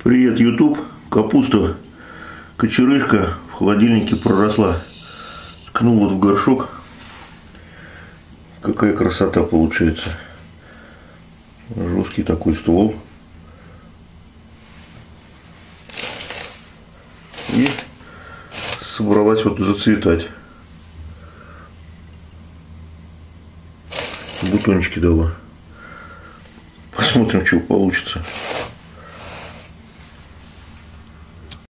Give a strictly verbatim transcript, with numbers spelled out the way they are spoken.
Привет, YouTube. Капуста кочерышка в холодильнике проросла. Ткнул вот в горшок. Какая красота получается. Жесткий такой ствол. И собралась вот зацветать. Бутончики дала. Посмотрим, что получится.